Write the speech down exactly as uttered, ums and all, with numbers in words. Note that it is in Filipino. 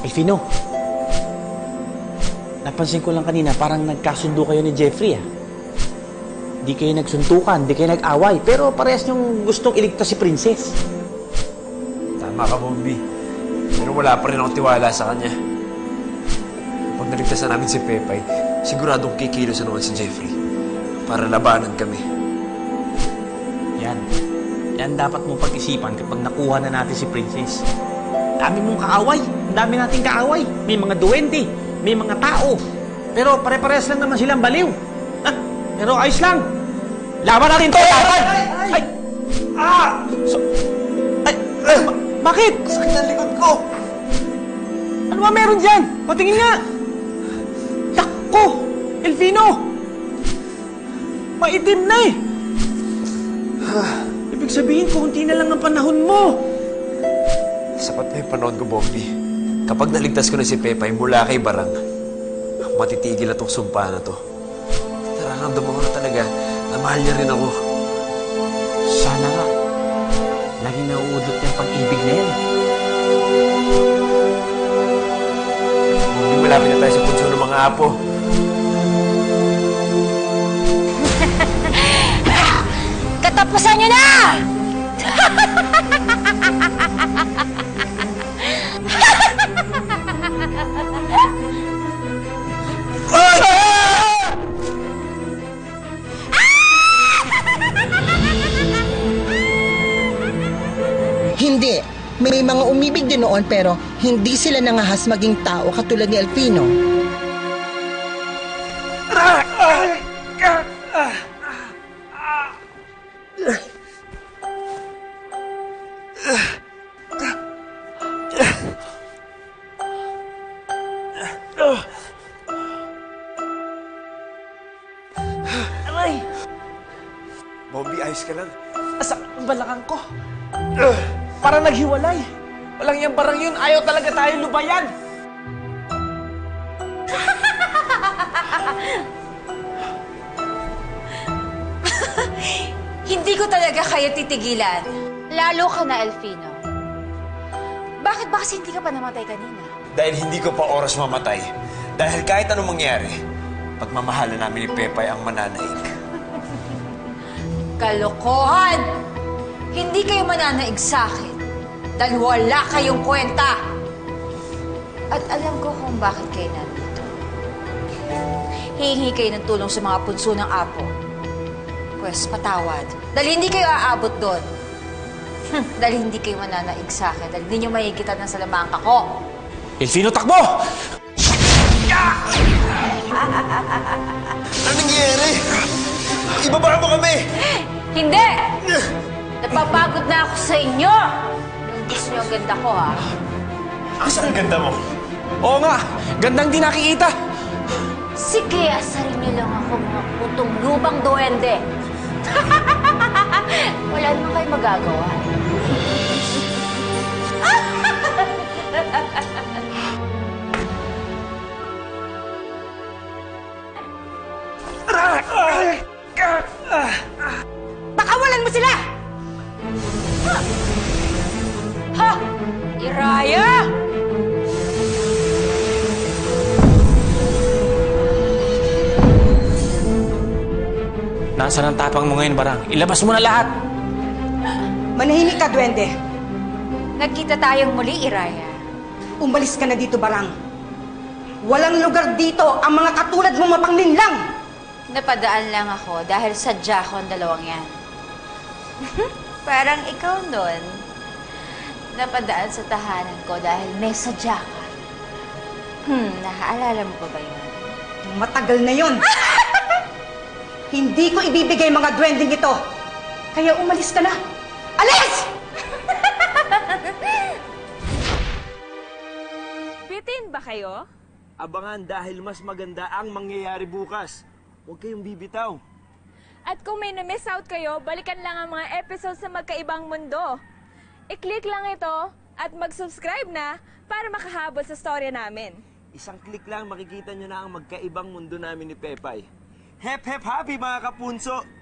Elfino, napansin ko lang kanina, parang nagkasundo kayo ni Jeffrey, ah. Di kayo nagsuntukan, di kayo nag-away, pero parehas niyong gustong iligtas si Princess. Tama ka, Bombi. Pero wala pa rin akong tiwala sa kanya. Pag naligtas na namin si Pepay, siguradong kikilos na naman si Jeffrey para labanan kami. Yan. Yan dapat mong pag-isipan kapag nakuha na natin si Princess. Dami mong kaaway. Dami nating kaaway. May mga duwende. May mga tao. Pero pare-parehas lang naman silang baliw. Ha? Pero ayos lang. Laban natin to! Laban! Ay! Ay! Ay! Ah! So, ay! Ay! Ba bakit? Sakit ang likod ko! Ano ba meron dyan? Patingin nga! Takko! Elfino! Maitim na eh! Ibig sabihin, kunti na lang ang panahon mo! Sapat na yung panahon ko, Bombi. Kapag naligtas ko na si Pepay mula kay Barang, matitigil na tong sumpa na to. Nararamdaman ko na talaga na mahal niya rin ako. Sana nga. Laging nauudot yung pag-ibig na yan. Bombi, malapit na tayo sa punso ng mga apo. Katapusan niyo na! Hindi. May mga umibig din noon pero hindi sila nangahas maging tao katulad ni Elfino. Aray! Bombi, ayos ka lang. Asa ang balakang ko? Uh, Para naghiwalay. Walang yung Barang yun. Ayaw talaga tayo lubayan. Hindi ko talaga kayo titigilan. Lalo ka na, Elfino. Bakit ba kasi hindi ka pa namatay kanina? Dahil hindi ko pa oras mamatay. Dahil kahit anong mangyari, pagmamahalan namin ni Pepay ang mananaig. Kalokohan! Hindi kayo mananaig sa akin dahil wala kayong kwenta. At alam ko kung bakit kayo nandito. Hihingi kayo ng tulong sa mga punso ng apo. Pwes, patawad. Dahil hindi kayo aabot doon. Hm, dahil hindi kayo mananaig sa akin. Dahil hindi nyo mahigitan ng salamangka ko. Elfino, takbo! Ano nangyayari? Ibaba mo kami! Hindi! Napapagod na ako sa inyo! Yung gusto nyo ang ganda ko, ha? Asa ang ganda mo? Oo nga, gandang di nakikita. Sige, asarin niyo lang ako, mga putong lubang duwende. Wala naman kayo magagawa. Pakawalan mo sila! Ha! Ha! Iraya! Nasaan ang tapang mo ngayon, Barang? Ilabas mo na lahat! Manahimik ka, Duwende. Nagkita tayong muli, Iraya. Umalis ka na dito, Barang. Walang lugar dito ang mga katulad mong mapanglinlang! Napadaan lang ako dahil sadya ko ang dalawang yan. Parang ikaw nun. Napadaan sa tahanan ko dahil may sadya ka. Hmm, nakaalala mo pa ba yun? Matagal na yon. Hindi ko ibibigay mga duwending ito. Kaya umalis ka na. Alis! Bitin ba kayo? Abangan dahil mas maganda ang mangyayari bukas. Huwag kayong bibitaw. At kung may na-miss out kayo, balikan lang ang mga episodes sa Magkaibang Mundo. I-click lang ito at mag-subscribe na para makahabol sa storya namin. Isang click lang makikita nyo na ang magkaibang mundo namin ni Pepay. Hep hep happy mga kapunso!